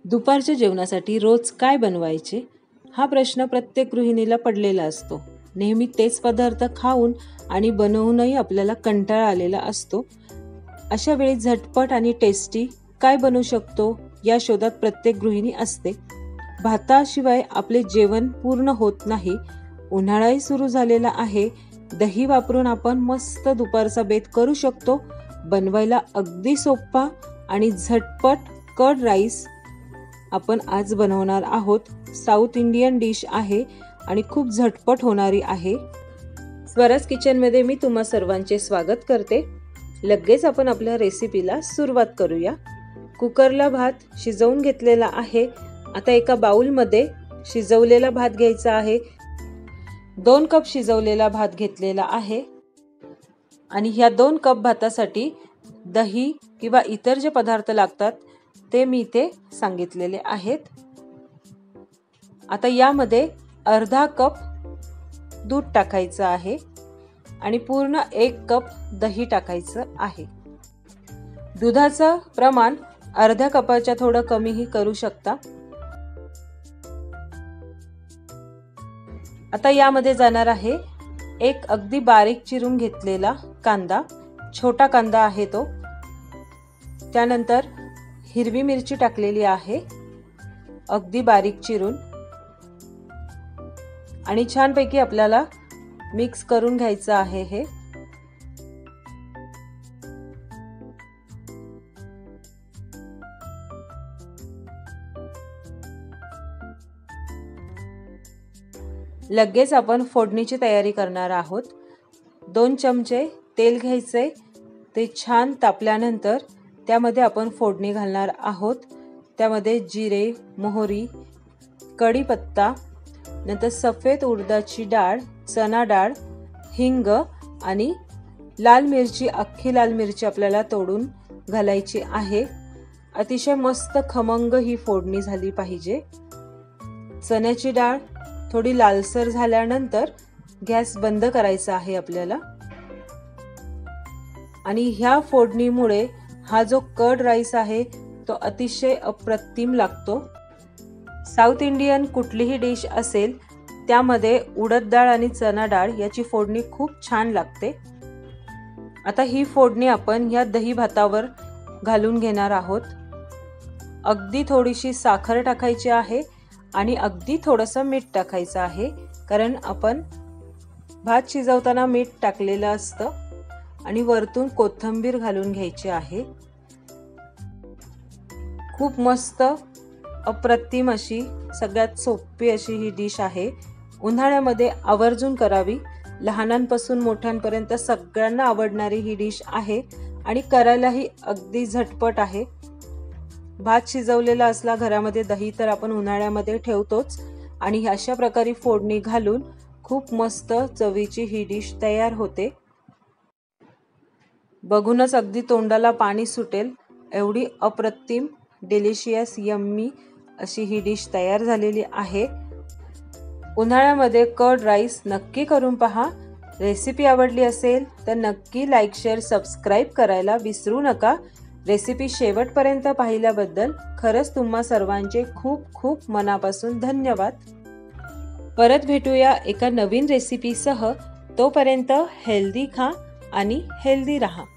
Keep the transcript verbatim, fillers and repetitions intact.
दुपारच्या जेवणासाठी रोज काय बनवायचे हा प्रश्न प्रत्येक गृहिणीला पडलेला असतो। नेहमी तेच पदार्थ खाऊन आणि बनवूनही आपल्याला कंटाळा आलेला असतो। अशा वेळी झटपट आणि टेस्टी काय बनवू शकतो या शोधात प्रत्येक गृहिणी असते। भाताशिवाय आपले जेवण पूर्ण होत नाही। उन्हाळाही सुरू झालेला आहे। दही वापरून आपण मस्त दुपारचा बेत करू शकतो। बनवायला अगदी सोपा आणि झटपट कर्ड राईस आपण आज बनवणार आहोत। साऊथ इंडियन डिश आहे आणि खूप झटपट होणारी आहे। स्वराज किचन मध्ये मी तुम्हा सर्वांचे स्वागत करते। लगेच आपण आपल्या रेसिपीला सुरुवात करूया। कुकरला भात शिजवून घेतलेला आहे। आता एका बाउल मध्ये शिजवलेला भात घ्यायचा आहे। दोन कप शिजवलेला भात घेतलेला आहे आणि ह्या दोन कप भातासाठी दही किंवा इतर जे पदार्थ लागतात ते मी इथे सांगितलेले आहेत। आता यामध्ये अर्धा कप दूध टाकायचं आहे आणि पूर्ण एक कप दही टाकायचं आहे। दुधाचं प्रमाण अर्ध्या कपाच्या थोडं कमीही करू शकता। आता यामध्ये जाणार आहे एक अगदी बारीक चिरून घेतलेला कांदा, छोटा कांदा आहे तो। त्यानंतर हिरवी मिरची टाकलेली आहे अगदी बारीक चिरून आणि छानपैकी आपल्याला मिक्स करून घ्यायचं आहे हे। लगेच आपण फोडणीची तयारी करणार आहोत। दोन चमचे तेल घ्यायचे, ते छान तापल्यानंतर त्यामध्ये आपण फोडणी घालणार आहोत। त्यामध्ये जिरे, मोहरी, कढीपत्ता, नंतर सफेद उडदाची डाळ, चना डाळ, हिंग आणि लाल मिरची, अख्खी लाल मिरची आपल्याला तोडून घालायची आहे। अतिशय मस्त खमंग ही फोडणी झाली पाहिजे। चण्याची डाळ थोडी लालसर झाल्यानंतर गॅस बंद करायचा आहे आपल्याला आणि ह्या फोडणीमुळे हा जो कर्ड राईस आहे तो अतिशय अप्रतिम लागतो। साऊथ इंडियन कुठलीही डिश असेल त्यामध्ये उडद डाळ आणि चना डाळ याची फोडणी खूप छान लागते। आता ही फोडणी आपण या दही भातावर घालून घेणार आहोत। अगदी थोडीशी साखर टाकायची आहे आणि अगदी थोडंसं मीठ टाकायचं आहे, कारण आपण भात शिजवताना मीठ टाकलेलं असतं आणि वरतून कोथिंबीर घालून घ्यायची आहे। खूप मस्त अप्रतिम अशी सगळ्यात सोपी अशी ही डिश आहे। उन्हाळ्यामध्ये आवर्जून करावी। लहानांपासून मोठ्यांपर्यंत सगळ्यांना आवडणारी ही डिश आहे आणि करायलाही अगदी झटपट आहे। भात शिजवलेला असला घरामध्ये दही तर आपण उन्हाळ्यामध्ये ठेवतोच आणि अशा प्रकारे फोडणी घालून खूप मस्त चवीची ही डिश तयार होते। बघूनच अगदी तोंडाला पाणी सुटेल एवढी अप्रतिम डिलिशियस यम्मी अशी ही डिश तयार झालेली आहे। उन्हाळ्यामध्ये कर्ड राईस नक्की करून पहा। रेसिपी आवडली असेल तर नक्की लाईक, शेअर, सबस्क्राईब करायला विसरू नका। रेसिपी शेवटपर्यंत पाहिल्याबद्दल खरंच तुम्हा सर्वांचे खूप खूप मनापासून धन्यवाद। परत भेटूया एका नवीन रेसिपीसह। तोपर्यंत हेल्दी खा आणि हेल्दी रहा।